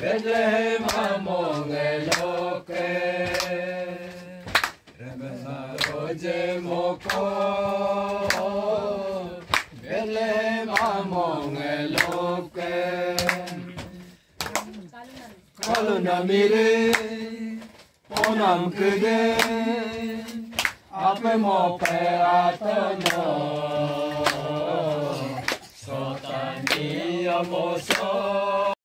베들레헴 아몽엘로케 레베사로제 모코 베들레헴 아몽엘로케 칼루나미리 오남 그대 앞에 모페 아토노 소타니야 모소